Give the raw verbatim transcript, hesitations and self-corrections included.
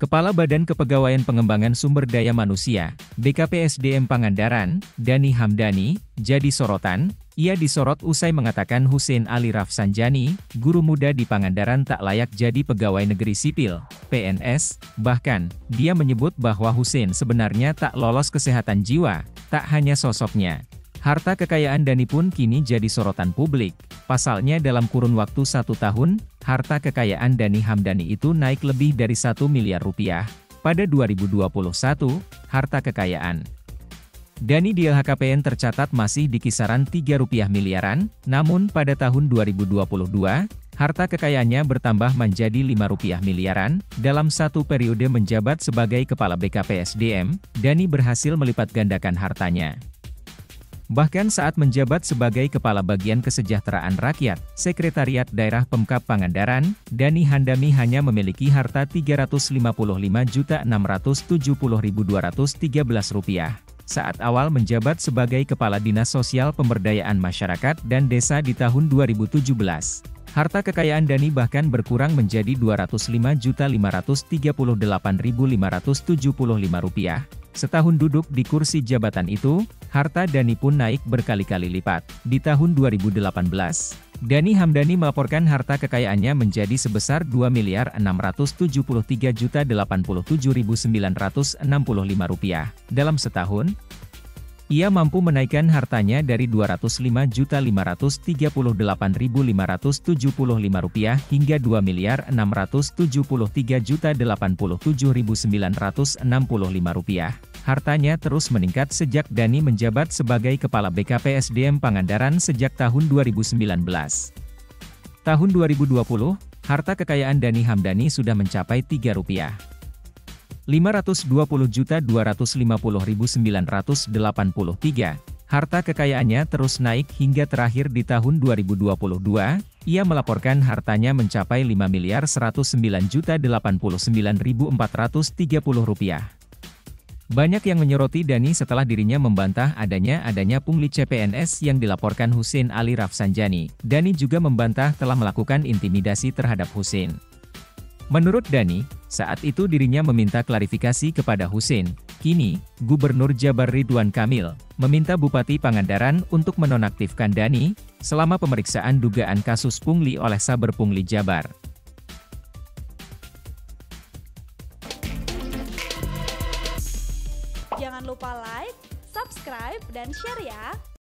Kepala Badan Kepegawaian Pengembangan Sumber Daya Manusia, B K P S D M Pangandaran, Dhani Hamdani, jadi sorotan. Ia disorot usai mengatakan Hussein Ali Rafsanjani, guru muda di Pangandaran tak layak jadi pegawai negeri sipil, P N S. Bahkan, dia menyebut bahwa Hussein sebenarnya tak lolos kesehatan jiwa, tak hanya sosoknya. Harta kekayaan Dhani pun kini jadi sorotan publik. Pasalnya dalam kurun waktu satu tahun, harta kekayaan Dhani Hamdani itu naik lebih dari satu miliar rupiah. Pada dua ribu dua puluh satu, harta kekayaan Dhani di L H K P N tercatat masih di kisaran tiga rupiah miliaran, namun pada tahun dua ribu dua puluh dua, harta kekayaannya bertambah menjadi lima rupiah miliaran. Dalam satu periode menjabat sebagai Kepala B K P S D M, Dhani berhasil melipat gandakan hartanya. Bahkan saat menjabat sebagai Kepala Bagian Kesejahteraan Rakyat, Sekretariat Daerah Pemkab Pangandaran, Dhani Hamdani hanya memiliki harta tiga ratus lima puluh lima juta enam ratus tujuh puluh ribu dua ratus tiga belas rupiah. Saat awal menjabat sebagai Kepala Dinas Sosial Pemberdayaan Masyarakat dan Desa di tahun dua ribu tujuh belas. Harta kekayaan Dhani bahkan berkurang menjadi dua ratus lima juta lima ratus tiga puluh delapan ribu lima ratus tujuh puluh lima rupiah. Setahun duduk di kursi jabatan itu, harta Dhani pun naik berkali-kali lipat. Di tahun dua ribu delapan belas, Dhani Hamdani melaporkan harta kekayaannya menjadi sebesar dua miliar enam ratus tujuh puluh tiga juta delapan puluh tujuh ribu sembilan ratus enam puluh lima rupiah. Dalam setahun, ia mampu menaikkan hartanya dari dua ratus lima juta lima ratus tiga puluh delapan ribu lima ratus tujuh puluh lima rupiah hingga dua miliar enam ratus tujuh puluh tiga juta delapan puluh tujuh ribu sembilan ratus enam puluh lima rupiah. Hartanya terus meningkat sejak Dhani menjabat sebagai Kepala B K P S D M Pangandaran sejak tahun dua ribu sembilan belas. Tahun dua ribu dua puluh, harta kekayaan Dhani Hamdani sudah mencapai tiga rupiah. lima ratus dua puluh juta dua ratus lima puluh ribu sembilan ratus delapan puluh tiga. Harta kekayaannya terus naik hingga terakhir di tahun dua ribu dua puluh dua, ia melaporkan hartanya mencapai lima miliar seratus sembilan juta delapan puluh sembilan ribu empat ratus tiga puluh rupiah. Banyak yang menyoroti Dhani setelah dirinya membantah adanya adanya pungli C P N S yang dilaporkan Hussein Ali Rafsanjani. Dhani juga membantah telah melakukan intimidasi terhadap Hussein. Menurut Dhani, saat itu dirinya meminta klarifikasi kepada Hussein. Kini, Gubernur Jabar Ridwan Kamil meminta Bupati Pangandaran untuk menonaktifkan Dhani selama pemeriksaan dugaan kasus pungli oleh Saber Pungli Jabar.